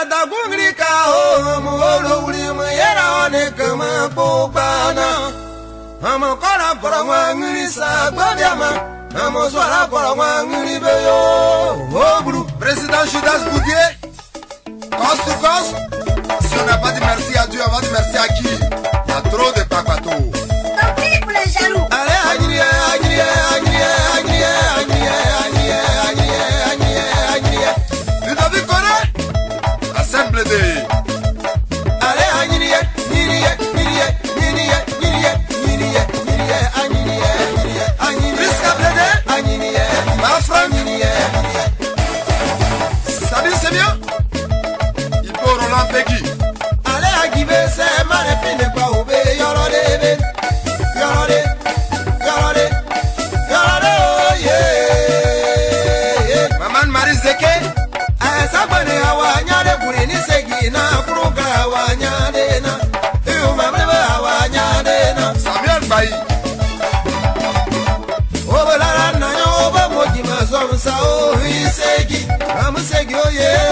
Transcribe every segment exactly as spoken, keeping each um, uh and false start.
dagungri ka o mu olo uli mu yera one kama popana amo kora kora wangri sa gbadiama amo swara kora wangri beyo o bru Président Judas Boudier, coste to coste. Si on n'a pas dit merci à Dieu, on va dire merci à qui? Il y a trop de papato. Tant pis pour les jaloux. allez agnié agnié agnié agnié agnié agnié agnié agnié agnié Ludovic Coré, Assemblée de allez agnié agnié agnié agnié agnié agnié agnié agnié Prisca Blédé, agnié ma frère, agnié ça dit c'est bien. Il faut Roland Peggy. allez agibé c'est marepine kwa obe yoro debe yoro de yoro de yoro de oh yeah Maman Marie Zeke, asabane awanya de buri ni segi na kuruga awanya de na iyo mamre awanya de na Samuel Bailly, obelara na yo oba moji mazom sa o hisegi amusegi oh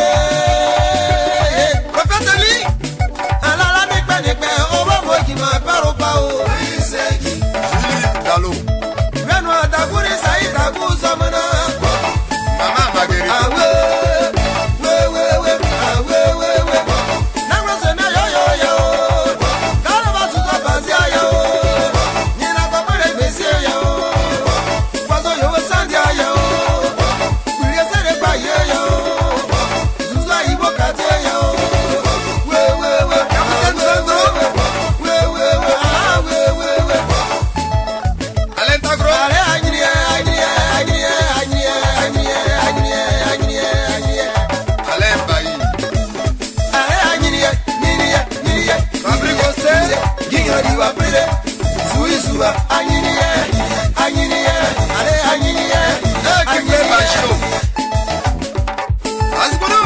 yeah Prophète Eli, alala mi pe ni pe oba moji ma paro pa o hisegi Julie Dalo, menu adaguri sai dagu zamana Maman Marguerite, awe we we we awe we we na rose na yo yo yo kala ba su za bazia yo ni na ba pere besi yo kwazo yo sandia yo kuri se de ba ye yo zuza ibo kate yo we we we Capitaine Sandro, we we we ah we we we Alain Tagro, ale agnie agnie agnie agnie agnie agnie agnie agnie Alain Bailly, ale agnie nirie nirie Fabrice Ossé, giga diwa pride sui suba agnie agnie ale agnie Ekeke Bachio, Asbono,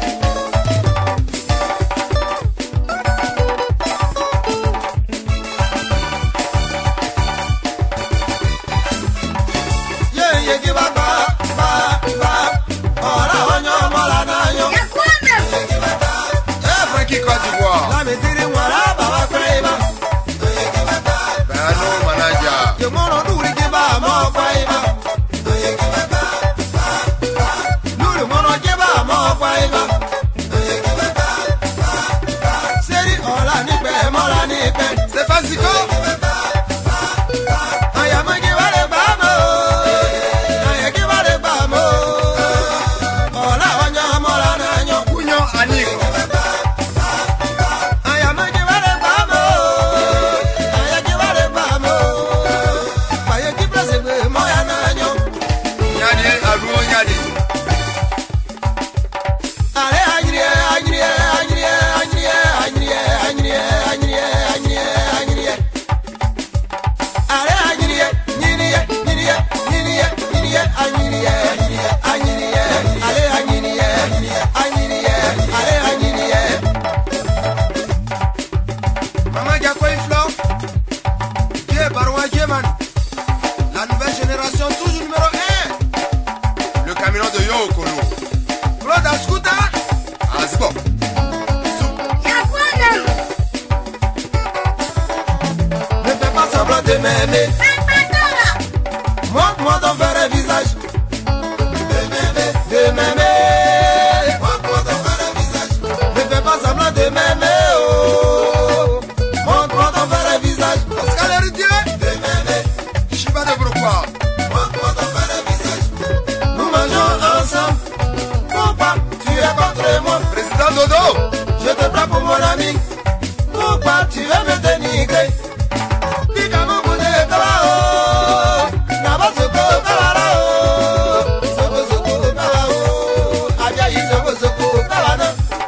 ye ye giba ba ba ba ora onyo mola na yo Y'a quoi même? eh, Francky Côte d'Ivoire, la me tiri wala ba ba kwaiba Bano Manaja, ye mono duri giba mo kwaiba duri mono giba mo kwaiba seri ola ni pe mola ni pe Stéphane Zico, aya me giba de ba mo aya giba de ba mo ola onyo mola na yo Cugnon Annick, aya me giba de ba mo aya giba de ba mo pa ye ki place be mo ya na yo Nyadi Aruo Nyadi, ale agnie agnie agnie agnie agnie agnie agnie agnie agnie ale agnie ninie ninie ninie ninie agnie agnie ale agnie agnie ale agnie Maman Gakoy Flo, Dieu Barouin Dieman, la nouvelle génération toujours numéro un, le camion de Yokolo, Claude Askuta, Asbo, Y'a quoi même? ne fais pas semblant de m'aimer Papa, montre-moi ton vrai visage de m'aimer de m'aimer montre-moi ton vrai visage ne fais pas semblant de m'aimer oh montre-moi ton vrai visage Pascal Héritier, de m'aimer Chiba de Broquois, montre-moi ton vrai visage nous mangeons ensemble pourquoi tu es contre moi Président Dodo, je te prends pour mon ami pourquoi tu veux me dénigrer dis comme vous de Kabao Naba Soko Kabara Soko Soko Kabao Ajayi Soko Soko Kabana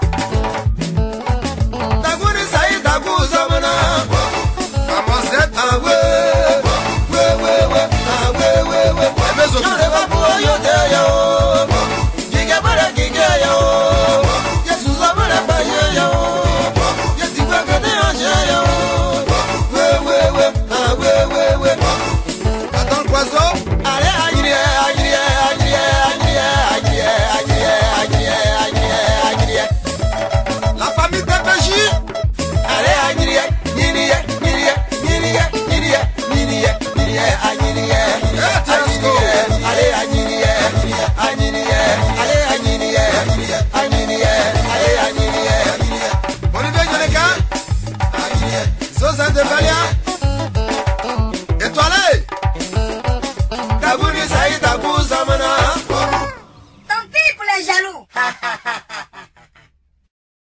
Daguni Saïd Dagu Zamana Maman Zed, Awe We we we Awe we we Aimé Zoku, Yore Babu Yote Yo Gige Bada Gige Yo Yesu Zabada Baye Yo Yesi Bagade Anje Yo ye